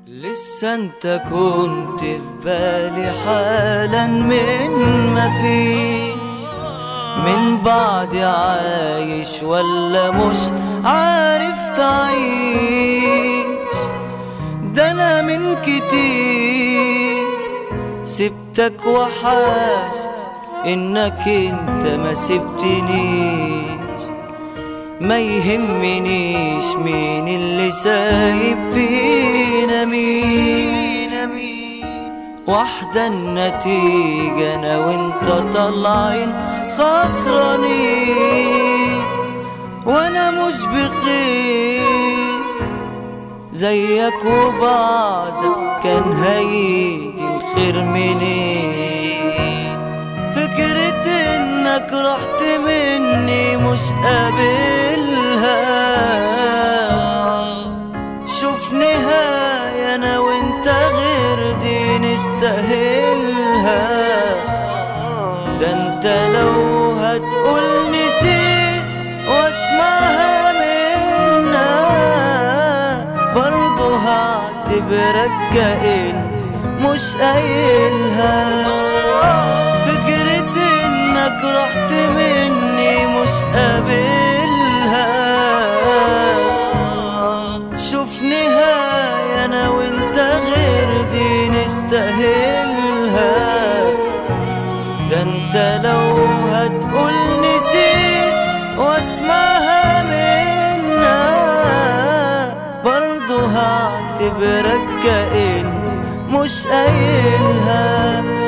لسه انت كنت في بالي حالا من ما فيه، من بعد عايش ولا مش عارف تعيش. ده انا من كتير سبتك وحاسس انك انت ما سبتنيش. ما يهمنيش مين اللي سايب فينا مين، واحدة النتيجة انا وانت طالعين خسرانين. وانا مش بخير زيك وبعدك كان هيجي الخير منين. فكرة انك رحت مني مش قابلها. شوف نهاية انا وانت غير دي نستاهلها. ده انت لو هتقول نسيت واسمعها منا برضه هعتبرك كأن مش قايلها. فكرة انك رحت مني مش قابلها. شوف نهاية انا وانت غير دي نستاهلها. ده انت لو هتقول نسيت واسمعها منا برضه هعتبرك كأن مش قايلها.